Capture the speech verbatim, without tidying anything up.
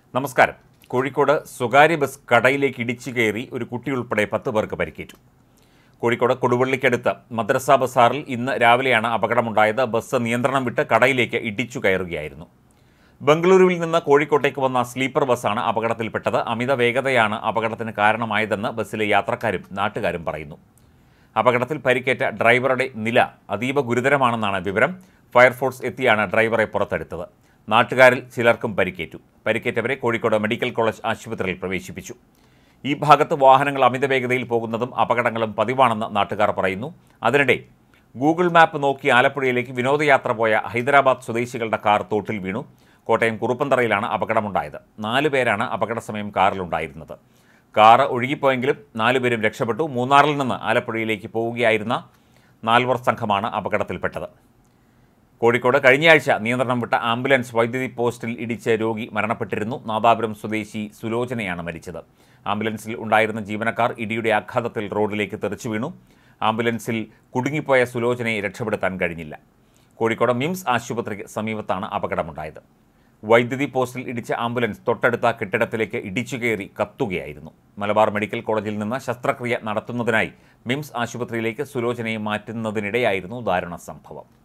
നമസ്കാരം. കോഴിക്കോട് സ്വകാര്യ ബസ് കടയിലേക്ക് ഇടിച്ചു കയറി ഒരു കുട്ടിയുൾപ്പെടെ പത്ത് പേർക്ക് പരിക്കേറ്റു. കോഴിക്കോട് കൊടുവള്ളിക്കടുത്ത് മദ്രസ ബസാറിൽ ഇന്ന് രാവിലെയാണ് അപകടമുണ്ടായത്. ബസ് നിയന്ത്രണം വിട്ട് കടയിലേക്ക് ഇടിച്ചു കയറുകയായിരുന്നു. ബംഗളൂരുവിൽ നിന്ന് കോഴിക്കോട്ടേക്ക് വന്ന സ്ലീപ്പർ ബസ്സാണ് അപകടത്തിൽപ്പെട്ടത്. അമിത വേഗതയാണ് അപകടത്തിന് കാരണമായതെന്ന് ബസ്സിലെ യാത്രക്കാരും നാട്ടുകാരും പറയുന്നു. അപകടത്തിൽ പരിക്കേറ്റ ഡ്രൈവറുടെ നില അതീവ ഗുരുതരമാണെന്നാണ് വിവരം. ഫയർഫോഴ്സ് എത്തിയാണ് ഡ്രൈവറെ പുറത്തെടുത്തത്. നാട്ടുകാരിൽ ചിലർക്കും പരിക്കേറ്റു. പരിക്കേറ്റവരെ കോഴിക്കോട് മെഡിക്കൽ കോളേജ് ആശുപത്രിയിൽ പ്രവേശിപ്പിച്ചു. ഈ ഭാഗത്ത് വാഹനങ്ങൾ അമിത വേഗതയിൽ പോകുന്നതും അപകടങ്ങളും പതിവാണെന്ന് നാട്ടുകാർ പറയുന്നു. അതിനിടെ ഗൂഗിൾ മാപ്പ് നോക്കി ആലപ്പുഴയിലേക്ക് വിനോദയാത്ര പോയ ഹൈദരാബാദ് സ്വദേശികളുടെ കാർ തോട്ടിൽ വീണു. കോട്ടയം കുറുപ്പന്തറയിലാണ് അപകടമുണ്ടായത്. നാലു പേരാണ് അപകട സമയം കാറിലുണ്ടായിരുന്നത്. കാറ് ഒഴുകിപ്പോയെങ്കിലും നാലുപേരും രക്ഷപ്പെട്ടു. മൂന്നാറിൽ നിന്ന് ആലപ്പുഴയിലേക്ക് പോവുകയായിരുന്ന നാൽവർ സംഘമാണ് അപകടത്തിൽപ്പെട്ടത്. കോഴിക്കോട് കഴിഞ്ഞയാഴ്ച നിയന്ത്രണം വിട്ട ആംബുലൻസ് വൈദ്യുതി പോസ്റ്റിൽ ഇടിച്ച് രോഗി മരണപ്പെട്ടിരുന്നു. നാദാപുരം സ്വദേശി സുലോചനയാണ് മരിച്ചത്. ആംബുലൻസിൽ ഉണ്ടായിരുന്ന ജീവനക്കാർ ഇടിയുടെ ആഘാതത്തിൽ റോഡിലേക്ക് തെറിച്ചു വീണു. ആംബുലൻസിൽ കുടുങ്ങിപ്പോയ സുലോചനയെ രക്ഷപ്പെടുത്താൻ കഴിഞ്ഞില്ല. കോഴിക്കോട് മിംസ് ആശുപത്രിക്ക് സമീപത്താണ് അപകടമുണ്ടായത്. വൈദ്യുതി പോസ്റ്റിൽ ഇടിച്ച ആംബുലൻസ് തൊട്ടടുത്ത കെട്ടിടത്തിലേക്ക് ഇടിച്ചു കയറി കത്തുകയായിരുന്നു. മലബാർ മെഡിക്കൽ കോളേജിൽ നിന്ന് ശസ്ത്രക്രിയ നടത്തുന്നതിനായി മിംസ് ആശുപത്രിയിലേക്ക് സുലോചനയെ മാറ്റുന്നതിനിടെയായിരുന്നു ദാരുണ സംഭവം.